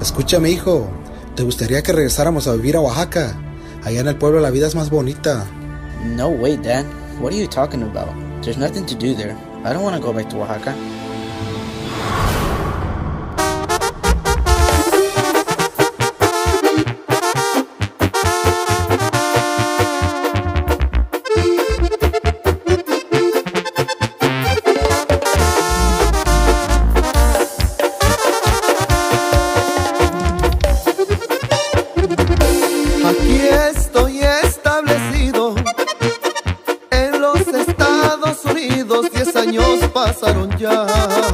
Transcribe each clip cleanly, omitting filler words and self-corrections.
Escúchame, hijo, ¿te gustaría que regresáramos a vivir a Oaxaca? Allá en el pueblo la vida es más bonita. No way, Dad. What are you talking about? There's nothing to do there. I don't want to go back to Oaxaca. Aquí estoy establecido en los Estados Unidos, 10 años pasaron ya.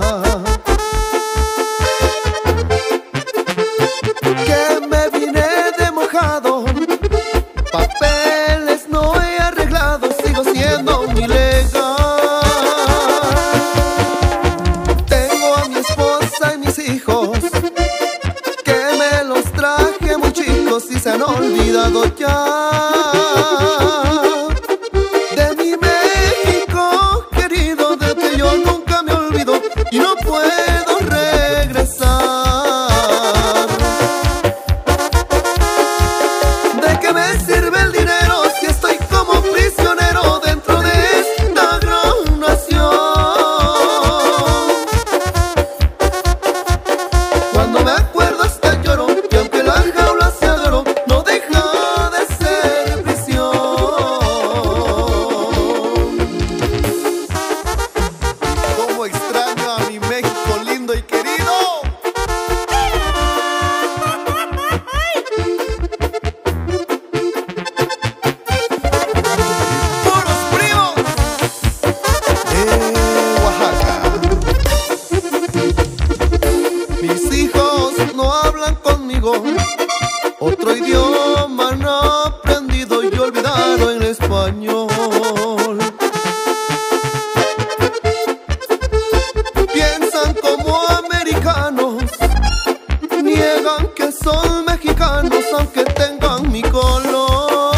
Que me vine de mojado, papeles no he arreglado, sigo siendo un ilegal. Tengo a mi esposa y mis hijos, que me los traje muy chicos y se han olvidado ya de mi México querido, del que yo nunca me olvido y no puedo regresar. ¿De qué me sirve el dinero si estoy como prisionero dentro de esta gran nación? Cuando me acuerdo hasta lloro, y aunque la jaula sea de oro, no deja de ser prisión. Cómo extraño a mi México lindo y querido. Puros primos de Oaxaca. Mis hijos no hablan conmigo, otro idioma han aprendido y olvidaron el español. Piensan como americanos, niegan que son mexicanos aunque tengan mi color.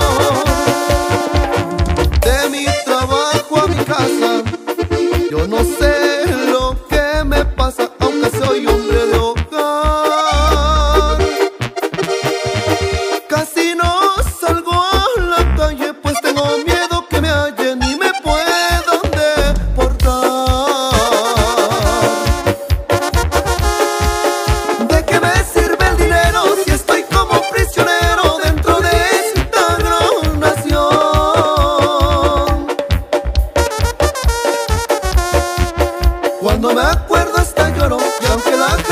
De mi trabajo a mi casa, yo no sé lo que me pasa, aunque soy hombre de hogar. Casi no salgo a la calle, pues tengo miedo que me hallen y me puedan deportar. ¿De qué me sirve el dinero si estoy como prisionero dentro de esta gran nación? Cuando me acuerdo hasta lloro, y aunque la